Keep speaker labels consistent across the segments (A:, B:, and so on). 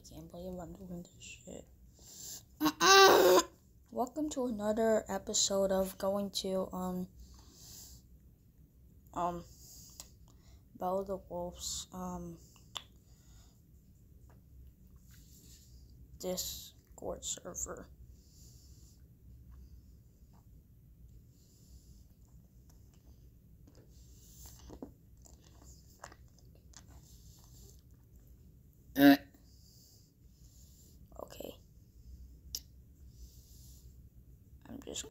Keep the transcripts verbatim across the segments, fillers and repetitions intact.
A: can't believe I'm doing this shit. Welcome to another episode of going to um um Bella the Wolf's um Discord server. Okay. I'm just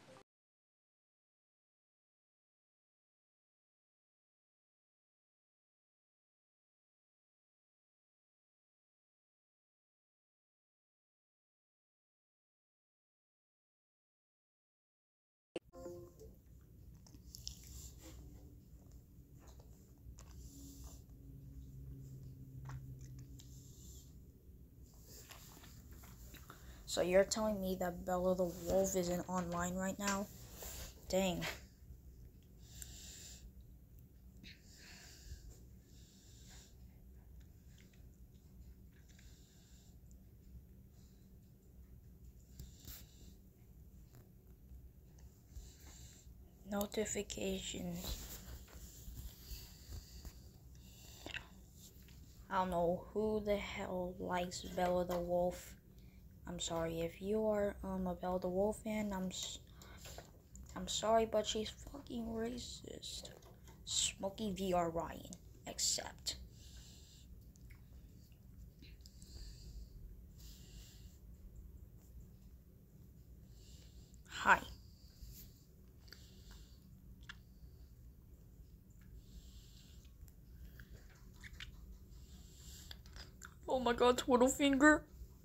A: So you're telling me that Bella the Wolf isn't online right now? Dang. Notifications. I don't know who the hell likes Bella the Wolf. I'm sorry if you are um a Bella the Wolf fan. I'm s I'm sorry, but she's fucking racist. Smokey V R Ryan, accept. Hi. Oh my god, Twiddle Finger.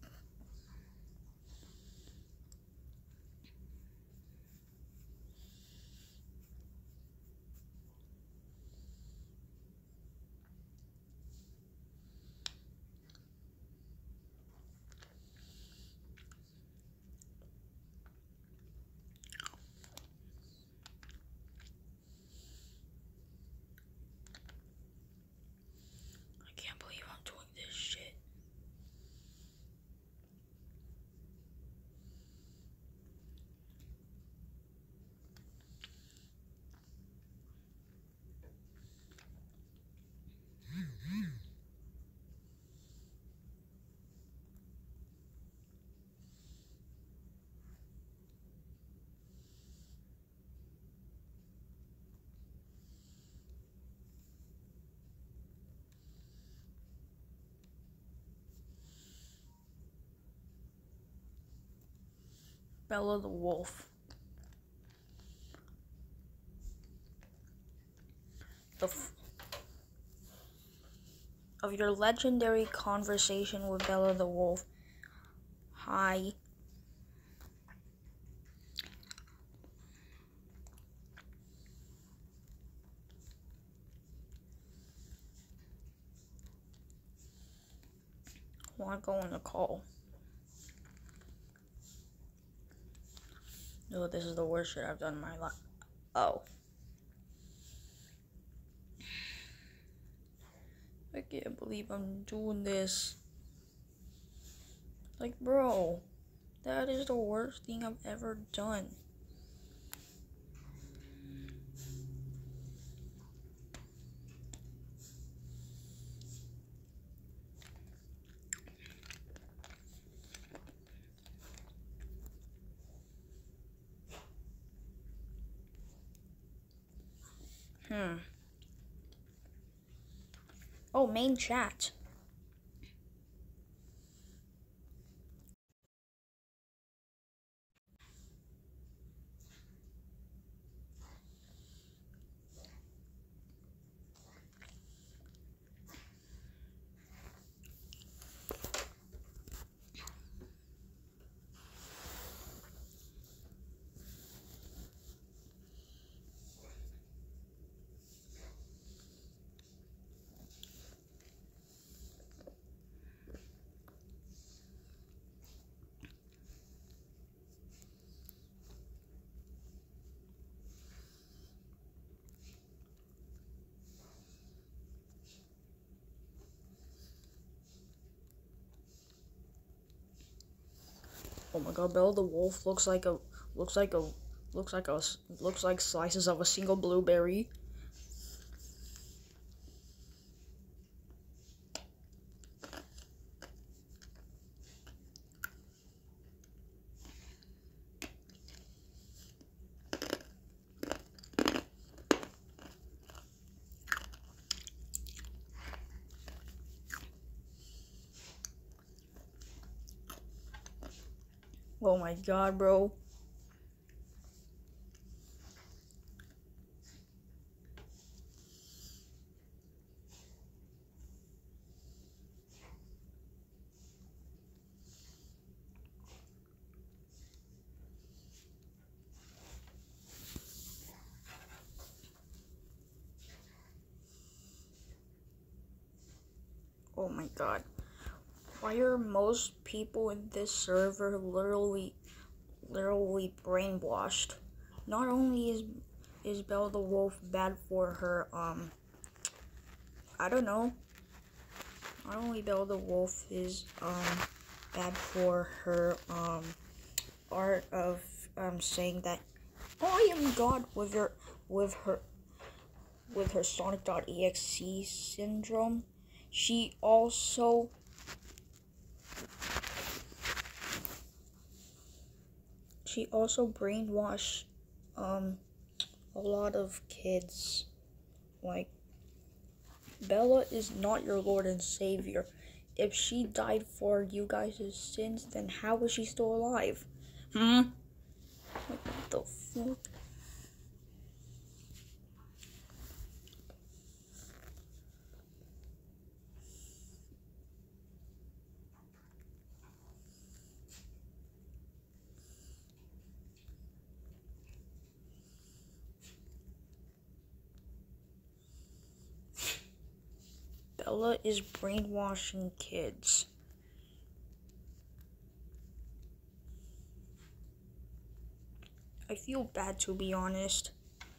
A: I can't believe I'm doing this shit. Bella the Wolf. The f of your legendary conversation with Bella the Wolf. Hi. I want to go on a call. No, this is the worst shit I've done in my life. Oh. I can't believe I'm doing this. Like, bro, that is the worst thing I've ever done. Hmm. Oh, main chat. Oh my god, Bella the wolf looks like a looks like a looks like a looks like slices of a single blueberry. Oh my god, bro. Oh my god. Why are most people in this server literally literally brainwashed? Not only is is Bella the wolf bad for her um I don't know. Not only Bella the wolf is um bad for her um art of um saying that I am God with her with her with her Sonic.exe syndrome. She also she also brainwashed um a lot of kids. Like, Bella is not your Lord and Savior. If she died for you guys' sins, then how is she still alive? Hmm? Like, what the fuck? Bella is brainwashing kids. I feel bad, to be honest.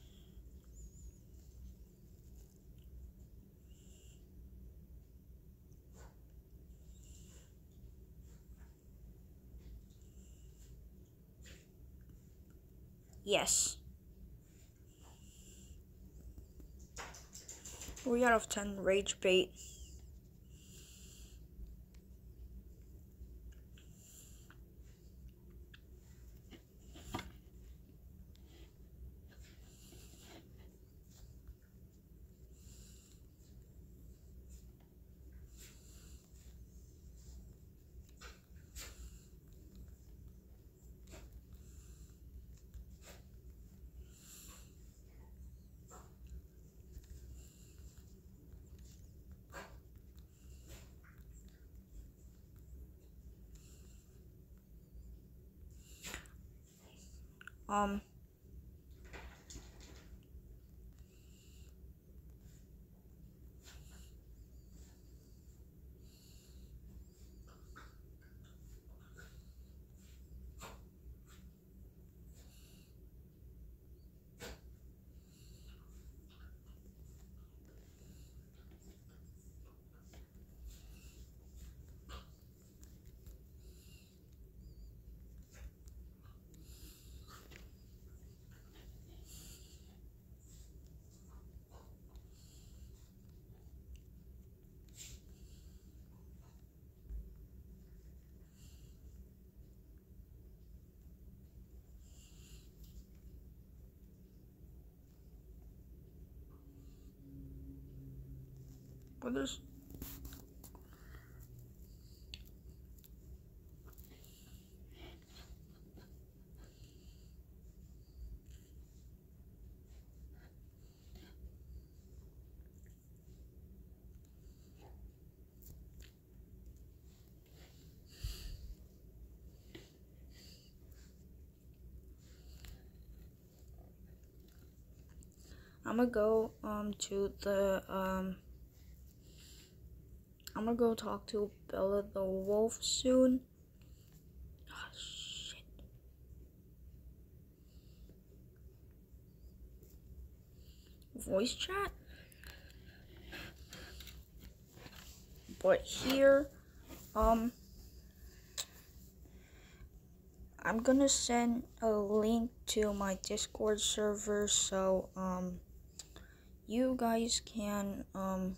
A: Yes. three out of ten rage bait. Um, what is... I'm gonna go um to the um I'm gonna go talk to Bella the wolf soon. Oh, shit. Voice chat? But here, um I'm gonna send a link to my Discord server so um you guys can um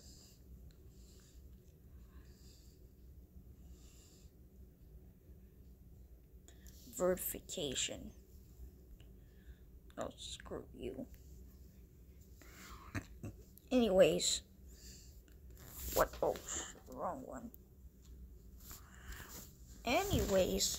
A: verification. Oh, screw you. Anyways, what? Oh, wrong one. Anyways.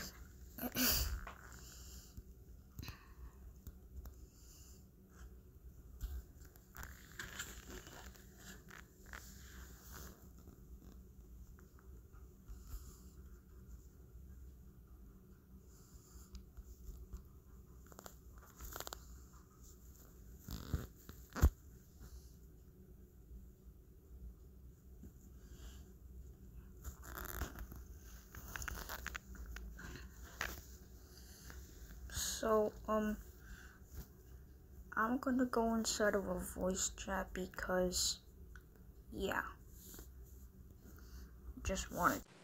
A: So, um, I'm gonna go inside of a voice chat because, yeah, just wanted